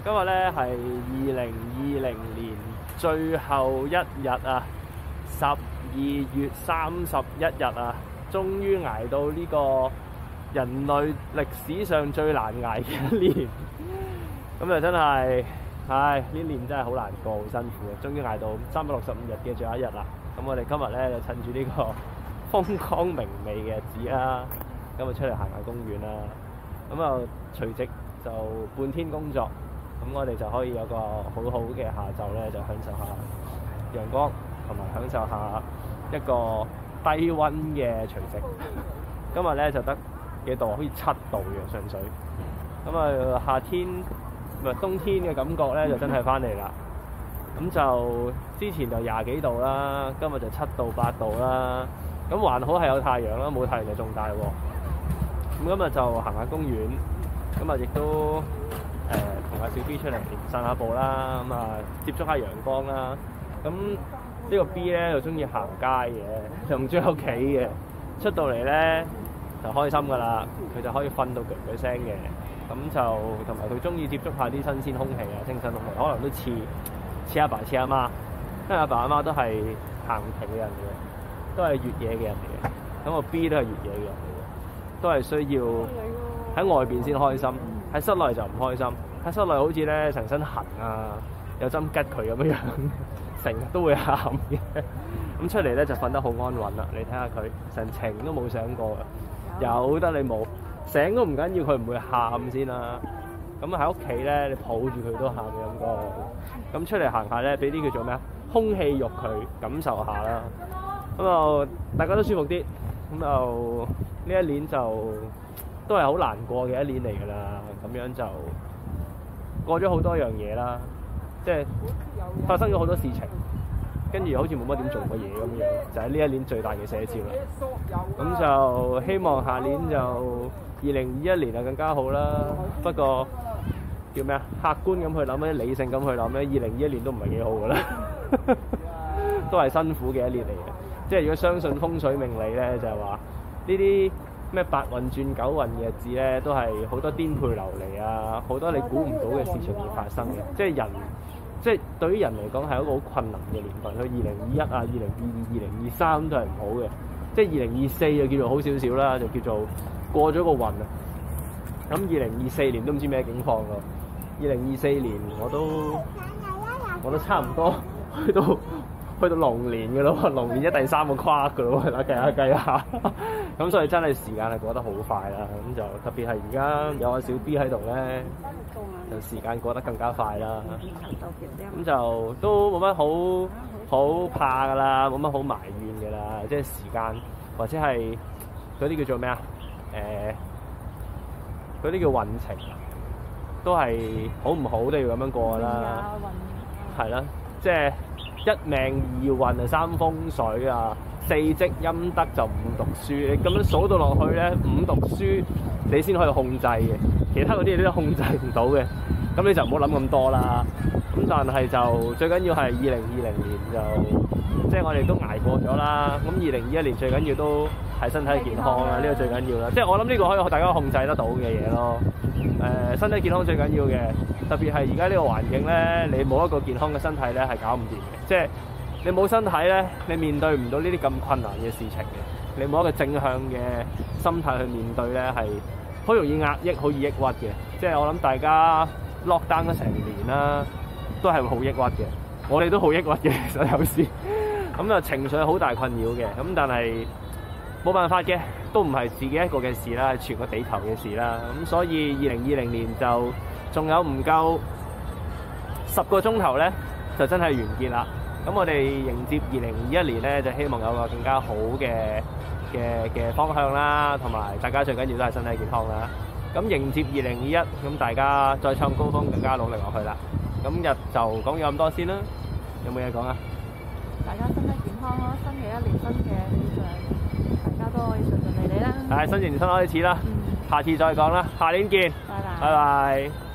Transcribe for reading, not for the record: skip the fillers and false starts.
今日咧係2020年最後一日啊，12月31日啊，終於捱到呢個人類歷史上最難捱嘅一年。咁就真係，唉，呢年真係好難過，好辛苦啊！終於捱到365日嘅最後一日啦。咁我哋今日咧就趁住呢個風光明媚嘅日子啦，咁就出嚟行下公園啦。咁啊，隨即就半天工作，咁我哋就可以有個好好嘅下晝咧，就享受下陽光，同埋享受下一個低溫嘅除夕。今日咧就得幾度？好似7度嘅上水。咁啊，夏天唔係冬天嘅感覺咧，就真係翻嚟啦。咁就之前就20幾度啦，今日就7度8度啦。咁還好係有太陽啦，冇太陽就仲大喎。咁今日就行下公園，咁啊亦都同阿小 B 出嚟散下步啦，咁啊接觸下陽光啦。咁呢個 B 咧就中意行街嘅，就唔中意喺屋企嘅。出到嚟咧就開心噶啦，佢就可以瞓到腳腳聲嘅。咁就同埋佢中意接觸下啲新鮮空氣啊，清新空氣，可能都似阿爸似阿媽，因為阿爸阿媽都係行平嘅人嘅，都係越野嘅人嚟嘅。咁個 B 都係越野嘅人嚟嘅，都係需要喺外邊先開心，喺室內就唔開心。喺室內好似咧成身痕啊，有針吉佢咁樣樣，成日都會喊嘅。咁出嚟咧就瞓得好安穩啦。你睇下佢成程都冇醒過嘅，有得你冇醒都唔緊要，佢唔會喊先啦。咁喺屋企咧，你抱住佢都喊嘅感覺。咁出嚟行下咧，俾啲叫做咩啊？空氣浴佢感受下啦。咁就大家都舒服啲。咁就呢一年就都係好難過嘅一年嚟㗎啦。咁樣就過咗好多樣嘢啦，即係發生咗好多事情，跟住好似冇乜點做過嘢咁樣，就係呢一年最大嘅寫照啦。咁就希望下年就2021年就更加好啦。不過叫咩啊？客觀咁去諗咧，理性咁去諗咧，2021年都唔係幾好㗎啦，都係辛苦嘅一年嚟嘅。即係如果相信風水命理咧，就係話呢啲咩8運轉9運嘅日子咧，都係好多顛沛流離啊，好多你估唔到嘅事情會發生嘅。即係人，即係對於人嚟講係一個好困難嘅年份。佢2021啊、2022、2023都係唔好嘅。即係2024就叫做好少少啦，就叫做過咗個運啊。咁2024年都唔知咩境況咯。2024年我都差唔多去到龍年嘅咯，龍年第3個跨嘅咯，計下。咁所以真係時間係過得好快啦。咁就特別係而家有個小 B 喺度咧，就時間過得更加快啦。咁就都冇乜好怕㗎啦，冇乜好埋怨㗎啦。即係時間或者係嗰啲叫做咩啊？嗰啲叫運程，都係好唔好都要咁樣過㗎啦。係啦，即係一命二運啊，3風水啊，4積陰德就5讀書。你咁樣數到落去咧，5讀書你先可以控制嘅，其他嗰啲你都控制唔到嘅。咁你就唔好諗咁多啦。咁但係就最緊要係2020年就即係我哋都捱過咗啦。咁2021年最緊要都係身體健康啦，呢個最緊要啦。即係我諗呢個可以大家控制得到嘅嘢咯。身體健康最緊要嘅，特別係而家呢個環境咧，你冇一個健康嘅身體咧係搞唔掂嘅。即係你冇身體咧，你面對唔到呢啲咁困難嘅事情嘅。你冇一個正向嘅心態去面對咧，係好容易壓抑、好易抑鬱嘅。即係我諗大家 lock down 咗成年啦，都係會好抑鬱嘅。我哋都好抑鬱嘅，其實有時咁啊情緒好大困擾嘅。咁但係冇辦法嘅，都唔係自己一個嘅事啦，係全個地球嘅事啦。咁所以2020年就仲有唔夠10個鐘頭咧，就真係完結啦。咁我哋迎接2021年咧，就希望有個更加好嘅方向啦，同埋大家最緊要都係身體健康啦。咁迎接2021，咁大家再創高峰，更加努力落去啦。咁日就講咗咁多先啦，有冇嘢講啊？ 大家身體健康咯，新嘅一年新嘅氣象，大家都可以順順利利啦。 係新年新開始啦，下次再講啦，下年見， 拜拜。 拜拜。